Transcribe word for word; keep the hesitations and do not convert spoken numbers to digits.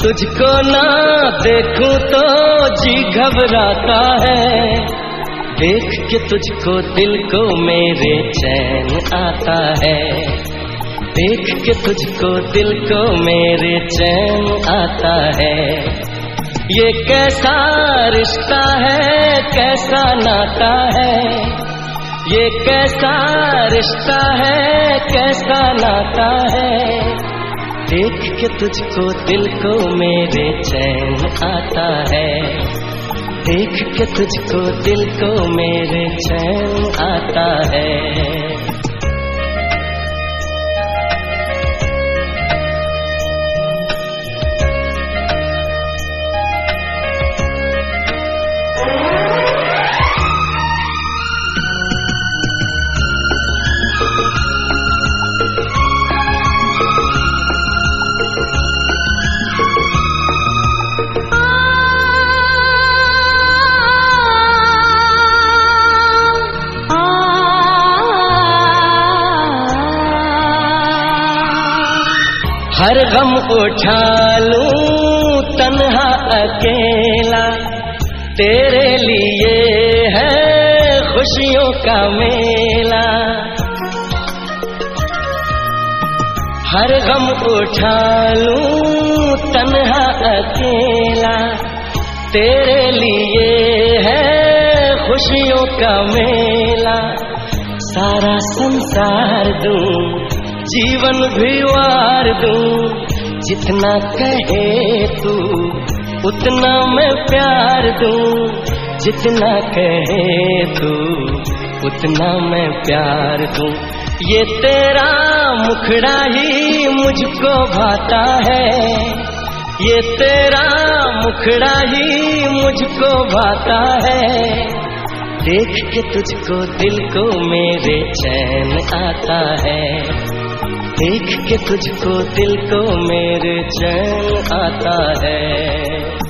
तुझको ना देखूं तो जी घबराता है, देख के तुझको दिल को मेरे चैन आता है, देख के तुझको दिल को मेरे चैन आता है। ये कैसा रिश्ता है, कैसा नाता है, ये कैसा रिश्ता है, कैसा नाता है, देख के तुझको दिल को मेरे चैन आता है, देख के तुझको दिल को मेरे चैन आता है। हर गम उठा लूं तन्हा अकेला, तेरे लिए है खुशियों का मेला। हर गम उठा लूं तन्हा अकेला, तेरे लिए है खुशियों का मेला। सारा संसार दूं, जीवन भी वार दूं, जितना कहे तू उतना मैं प्यार दूं, जितना कहे तू उतना मैं प्यार दूं। ये तेरा मुखड़ा ही मुझको भाता है, ये तेरा मुखड़ा ही मुझको भाता है, देख के तुझको दिल को मेरे चैन आता है, देख के तुझको दिल को मेरे चैन आता है।